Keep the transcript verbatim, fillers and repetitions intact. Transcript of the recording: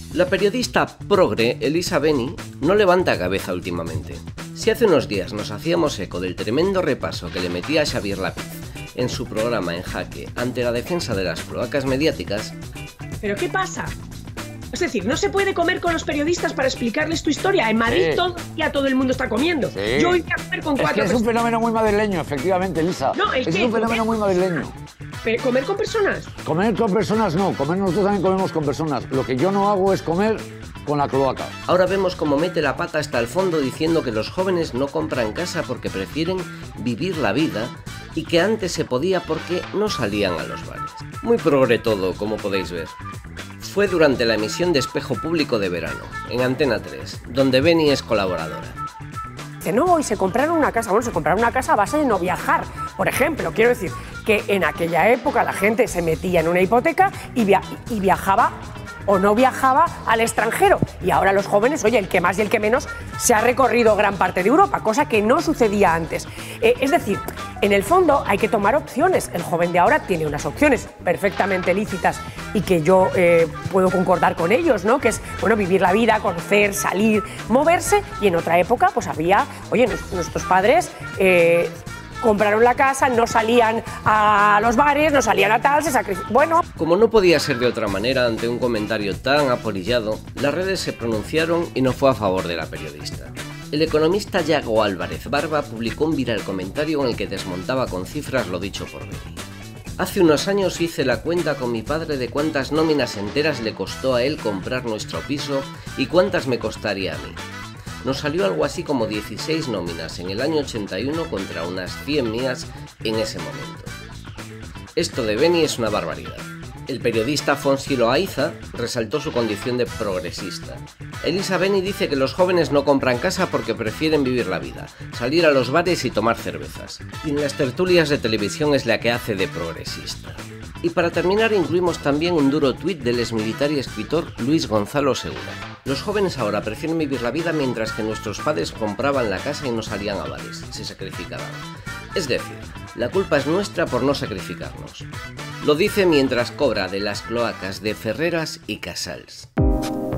La periodista progre Elisa Beni no levanta cabeza últimamente. Si hace unos días nos hacíamos eco del tremendo repaso que le metía a Xavier Lápiz en su programa En Jaque ante la defensa de las cloacas mediáticas... ¿Pero qué pasa? Es decir, no se puede comer con los periodistas para explicarles tu historia. En Madrid sí. todo el día todo el mundo está comiendo. Sí. Yo voy a comer con cuatro... Es que es un fenómeno muy madrileño, efectivamente, Elisa. No, ¿el es qué? un fenómeno muy madrileño. ¿Pero comer con personas? Comer con personas no, comer nosotros también comemos con personas. Lo que yo no hago es comer con la cloaca. Ahora vemos cómo mete la pata hasta el fondo diciendo que los jóvenes no compran casa porque prefieren vivir la vida y que antes se podía porque no salían a los bares. Muy progre todo, como podéis ver. Fue durante la emisión de Espejo Público de verano, en Antena tres, donde Beni es colaboradora. Que no, y se compraron una casa. Bueno, se compraron una casa a base de no viajar. Por ejemplo, quiero decir que en aquella época la gente se metía en una hipoteca y, via y viajaba o no viajaba al extranjero. Y ahora los jóvenes, oye, el que más y el que menos, se ha recorrido gran parte de Europa, cosa que no sucedía antes. Eh, es decir, en el fondo hay que tomar opciones. El joven de ahora tiene unas opciones perfectamente lícitas y que yo eh, puedo concordar con ellos, ¿no? Que es, bueno, vivir la vida, conocer, salir, moverse. Y en otra época, pues había, oye, nuestros padres... Eh, compraron la casa, no salían a los bares, no salían a tal, se sacrificaron. Bueno. Como no podía ser de otra manera ante un comentario tan apolillado, las redes se pronunciaron y no fue a favor de la periodista. El economista Yago Álvarez Barba publicó un viral comentario en el que desmontaba con cifras lo dicho por Beni. Hace unos años hice la cuenta con mi padre de cuántas nóminas enteras le costó a él comprar nuestro piso y cuántas me costaría a mí. Nos salió algo así como dieciséis nóminas en el año ochenta y uno contra unas cien mías en ese momento. Esto de Beni es una barbaridad. El periodista Fonsi Loaiza resaltó su condición de progresista. Elisa Beni dice que los jóvenes no compran casa porque prefieren vivir la vida, salir a los bares y tomar cervezas. Y en las tertulias de televisión es la que hace de progresista. Y para terminar incluimos también un duro tuit del exmilitar y escritor Luis Gonzalo Segura. Los jóvenes ahora prefieren vivir la vida mientras que nuestros padres compraban la casa y no salían a bares, se sacrificaban. Es decir, la culpa es nuestra por no sacrificarnos. Lo dice mientras cobra de las cloacas de Ferreras y Casals.